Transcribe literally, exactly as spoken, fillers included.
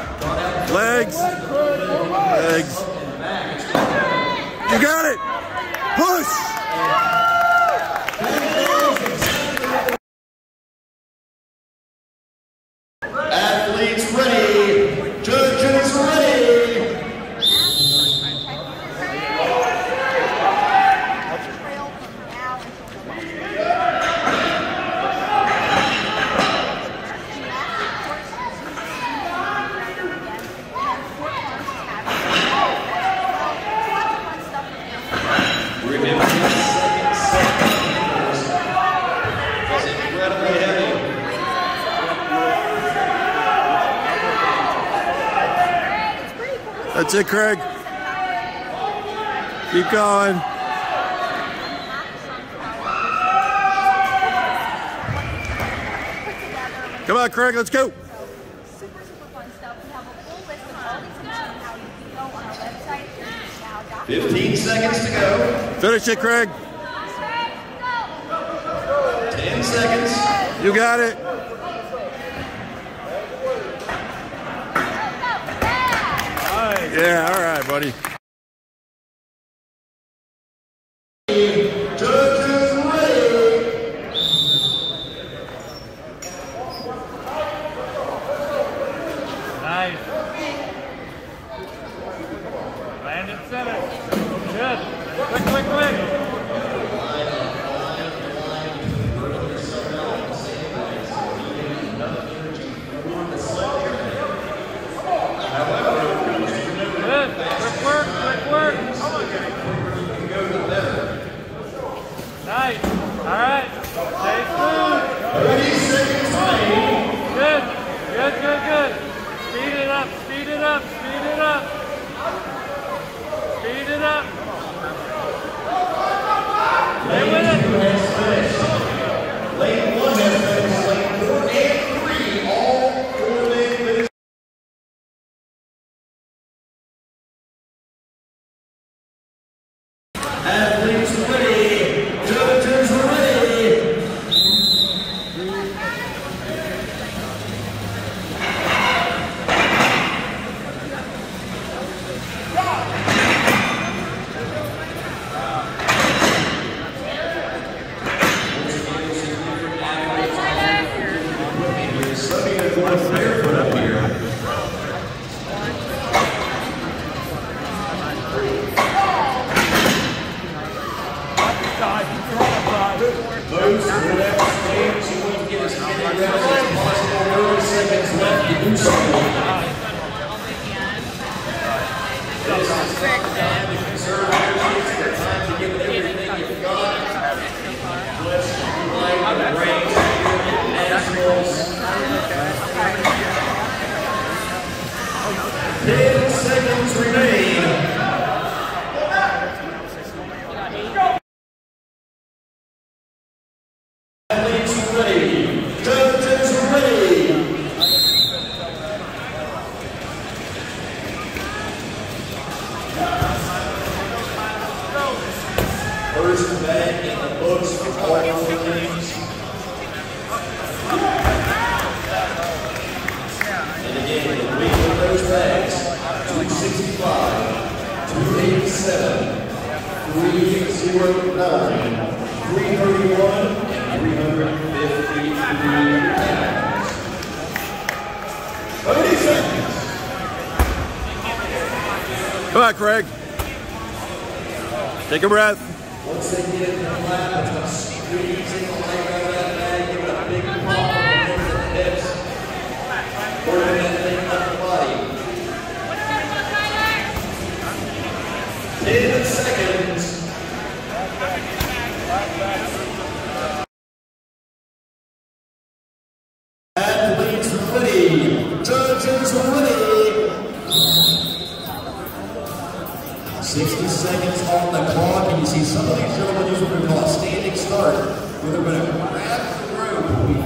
Legs. Legs. You got it. Push. Athletes ready. Judges ready. That's it, Craig. Keep going. Come on, Craig, let's go. Super, super fun stuff. We have a full list of all these things and how you can go on our website. fifteen seconds to go. Finish it, Craig. ten seconds. You got it. Yeah, all right, buddy. Judges ready. Nice. Land at center. Good. Quick, quick, quick. Nice. All right. Stay smooth. thirty seconds remaining. Good. Good, good, good. Speed it up. Speed it up. Speed it up. Speed it up. Stay with it. Lane one has finished. Lane four and three, all four lane finished. Athletes ready. Judges ready. Barefoot up here. Those who have stayed, you want to get as many rounds as possible. thirty seconds left to do so. This is the time to conserve energy. It's the time to give everything you've got. Let's unite the ranks, nationals. ten seconds remain. Athletes ready. Judges ready. First bag in the books for all lanes. And again, the weight of those bags, two sixty-five, two eighty-seven, three oh nine, three thirty-one, and three fifty-three pounds. thirty seconds. Come on, Craig. Take a breath. Once they get in the lap, it's squeezing the leg out of that bag, give it a big pump over the hips. Working that thing up the body. ten seconds. Athletes ready. Judges ready. sixty seconds on the clock, and you see some of these gentlemen use what we call a standing start, where they're going to grab the rope